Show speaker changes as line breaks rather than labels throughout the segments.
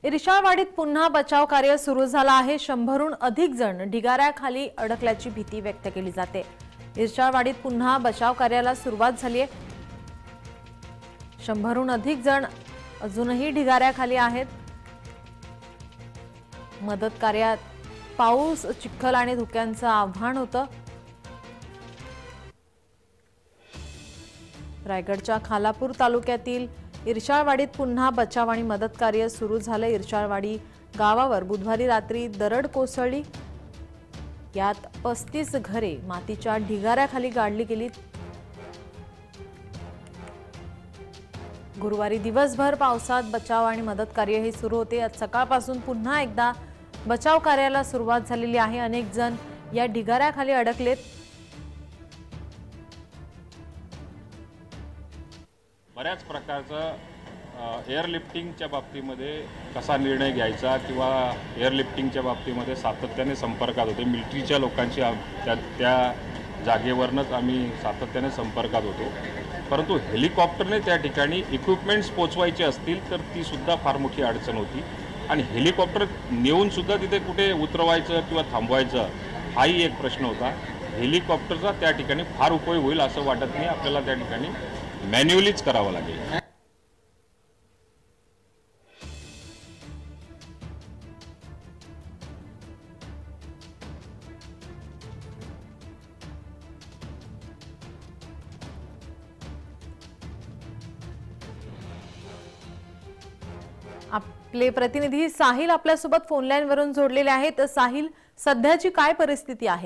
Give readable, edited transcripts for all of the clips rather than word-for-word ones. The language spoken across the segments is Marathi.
इर्शाळवाडीत पुन्हा बचाव कार्य सुरू झाला आहे। 100हून अधिक जण ढिगाऱ्याखाली अडकल्याची भीती व्यक्त केली जाते। इर्शाळवाडीत पुन्हा बचाव कार्याला सुरुवात झाली आहे। 100हून अधिक जण अजूनही ढिगाऱ्याखाली आहेत। मदत कार्यात पाऊस, चिखल आणि धुक्यांचं आव्हान होतं। रायगडच्या खालापूर तालुक्यातील इर्शाळवाडीत पुन्हा बचाव आणि मदत कार्य सुरू झाले। इर्शाळवाडी गावावर बुधवारी रात्री दरड कोसळली। यात 35 घरे मातीच्या ढिगाऱ्याखाली गाडली गेली। गुरुवारी दिवसभर पावसात बचाव आणि मदत कार्य हे सुरू होते। आज सकाळपासून पुन्हा एकदा बचाव कार्याला सुरुवात झालेली आहे। अनेक जण या ढिगाऱ्याखाली अडकलेत।
बऱ्याच प्रकारचं एअरलिफ्टिंगच्या बाबतीमध्ये कसा निर्णय घ्यायचा किंवा एअरलिफ्टिंगच्या बाबतीमध्ये सातत्याने संपर्कात होते। मिलिटरीच्या लोकांची त्या जागेवरनंच आम्ही सातत्याने संपर्कात होतो। परंतु हेलिकॉप्टरने त्या ठिकाणी इक्विपमेंट्स पोचवायचे असतील तर ती सुद्धा फार मोठी अडचण होती आणि हेलिकॉप्टर नेऊन सुद्धा तिथे कुठे उतरवायचं किंवा थांबवायचं हाही एक प्रश्न होता। हेलिकॉप्टरचा त्या ठिकाणी फार उपयोग होईल असं वाटत नाही। आपल्याला त्या ठिकाणी मॅन्युअलीच करावं लागेल।
आपले प्रतिनिधी साहिल आपल्यासोबत फोन लाईन वरून जोडलेले आहेत। साहिल, सध्याची काय परिस्थिती आहे?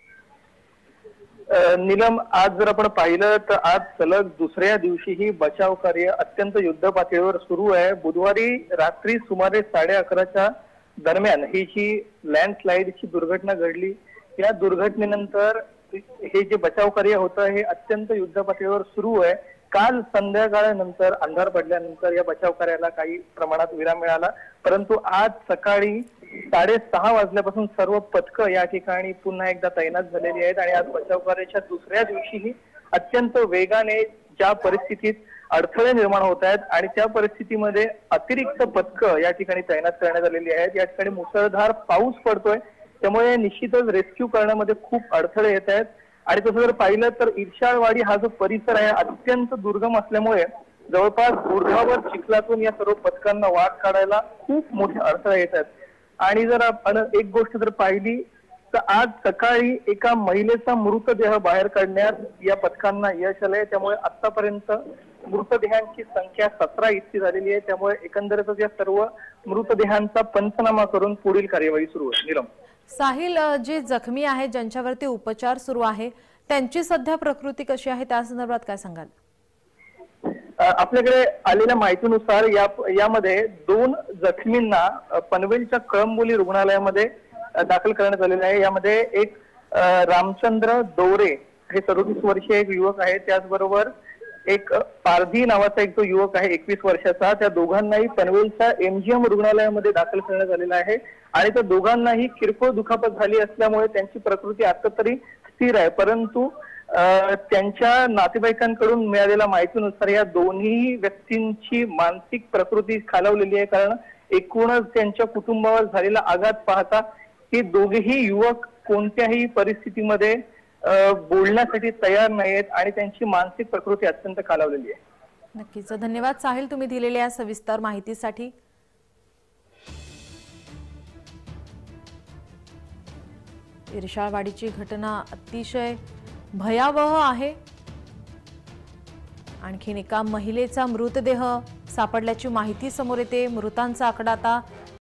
नीलम, आज जर आपण पाहिलं तर आज सलग दुसऱ्या दिवशीही बचाव कार्य अत्यंत युद्ध पातळीवर सुरू आहे। बुधवारी रात्री सुमारे 11:30च्या दरम्यान ही जी लँडस्लाइडची दुर्घटना घडली। या दुर्घटनेनंतर हे जे बचाव कार्य होतं हे अत्यंत युद्ध पातळीवर सुरू आहे। काल संध्याकाळनंतर अंधार पडल्यानंतर या बचाव कार्याला काही प्रमाणात विराम मिळाला, परंतु आज सकाळी 6:30 वाजल्यापासून सर्व पथकं या ठिकाणी पुन्हा एकदा तैनात झालेली आहेत आणि आज बचाव कार्याच्या दुसऱ्या दिवशीही अत्यंत वेगाने ज्या परिस्थितीत अडथळे निर्माण होत आहेत आणि त्या परिस्थितीमध्ये अतिरिक्त पथकं या ठिकाणी तैनात करण्यात आलेली आहेत। या ठिकाणी मुसळधार पाऊस पडतोय, त्यामुळे निश्चितच रेस्क्यू करण्यामध्ये खूप अडथळे येत आहेत। आणि तसं जर पाहिलं तर इर्शाळवाडी हा जो परिसर आहे अत्यंत दुर्गम असल्यामुळे जवळपास गुडघावर चिखलातून या सर्व पथकांना वाट काढायला खूप मोठे अडथळे येत आहेत। आणि जर आपण एक गोष्ट जर पाहिली तर आज सकाळी एका महिलेचा मृतदेह बाहेर काढण्यात या पथकांना यश आलंय। त्यामुळे आतापर्यंत मृतदेहांची संख्या 17 इतकी झालेली आहे। त्यामुळे एकंदरीतच या सर्व मृतदेहांचा पंचनामा करून पुढील कार्यवाही सुरू आहे। नीलम,
साहिल, जे जखमी आहेत ज्यांच्यावरती उपचार सुरू आहे त्यांची सध्या प्रकृती कशी आहे त्या संदर्भात काय सांगाल?
आपल्याकडे आलेल्या माहितीनुसार यामध्ये 2 जखमींना पनवेलच्या कळंबोली रुग्णालयामध्ये दाखल करण्यात आलेले आहे। यामध्ये एक रामचंद्र दोरे हे 37 वर्षीय एक युवक आहे, त्याचबरोबर एक पारधी नावाचा एक जो युवक आहे 21 वर्षाचा। त्या दोघांनाही पनवेलच्या MGM रुग्णालयामध्ये दाखल करण्यात आलेला आहे आणि त्या दोघांनाही किरकोळ दुखापत झाली असल्यामुळे त्यांची प्रकृती आता तरी स्थिर आहे। परंतु त्यांच्या नातेवाईकांकडून मिळालेल्या माहितीनुसार या दोन्ही व्यक्तींची मानसिक प्रकृती खालावलेली आहे, कारण एकूणच त्यांच्या कुटुंबावर झालेला आघात पाहता हे दोघेही युवक कोणत्याही परिस्थितीमध्ये बोलण्यासाठी तयार नाहीत आणि त्यांची मानसिक प्रकृती अत्यंत खालावलेली आहे।
नक्कीच, धन्यवाद साहिल तुम्ही दिलेल्या सविस्तर माहितीसाठी। इर्शाळवाडीची घटना अतिशय भयावह आहे। आणखीन एका महिलेचा मृतदेह सापडल्याची माहिती समोर येते। मृतांचा आकडा आता